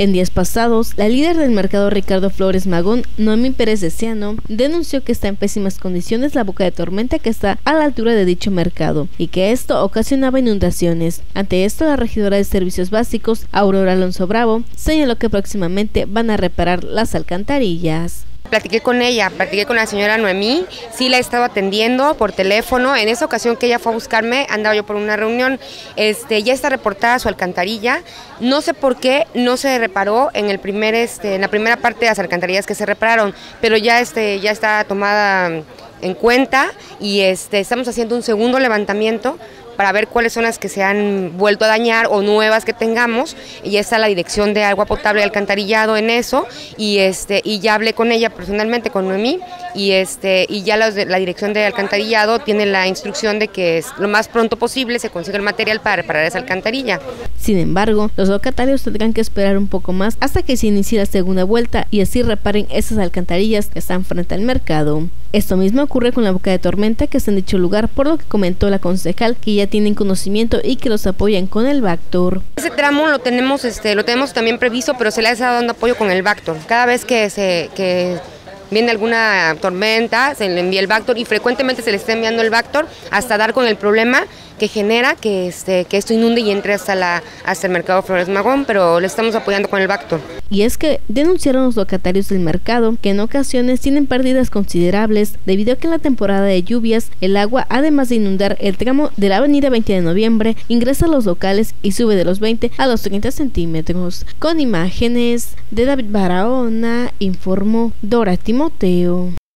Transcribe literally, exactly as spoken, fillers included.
En días pasados, la líder del mercado Ricardo Flores Magón, Noemí Pérez Deciano, denunció que está en pésimas condiciones la boca de tormenta que está a la altura de dicho mercado y que esto ocasionaba inundaciones. Ante esto, la regidora de Servicios Básicos, Aurora Alonso Bravo, señaló que próximamente van a reparar las alcantarillas. Platiqué con ella, platiqué con la señora Noemí, sí la he estado atendiendo por teléfono. En esa ocasión que ella fue a buscarme, andaba yo por una reunión, este, ya está reportada su alcantarilla. No sé por qué no se reparó en el primer, este, en la primera parte de las alcantarillas que se repararon, pero ya, este, ya está tomada en cuenta y este, estamos haciendo un segundo levantamiento para ver cuáles son las que se han vuelto a dañar o nuevas que tengamos, y ya está la dirección de agua potable y alcantarillado en eso, y este y ya hablé con ella personalmente, con Noemí, y este y ya la, la dirección de alcantarillado tiene la instrucción de que es, lo más pronto posible se consiga el material para reparar esa alcantarilla. Sin embargo, los locatarios tendrán que esperar un poco más hasta que se inicie la segunda vuelta y así reparen esas alcantarillas que están frente al mercado. Esto mismo ocurre con la boca de tormenta que está en dicho lugar, por lo que comentó la concejal que ya tienen conocimiento y que los apoyan con el Bactor. Ese tramo lo tenemos, este, lo tenemos también previsto, pero se le ha estado dando apoyo con el Bactor. Cada vez que se que viene alguna tormenta, se le envía el Bactor y frecuentemente se le está enviando el Bactor hasta dar con el problema que genera que este que esto inunde y entre hasta la hasta el mercado Flores Magón, pero le estamos apoyando con el Bactor. Y es que denunciaron los locatarios del mercado que en ocasiones tienen pérdidas considerables debido a que en la temporada de lluvias el agua, además de inundar el tramo de la avenida veinte de noviembre, ingresa a los locales y sube de los veinte a los treinta centímetros. Con imágenes de David Barahona, informó Dora Timoteo.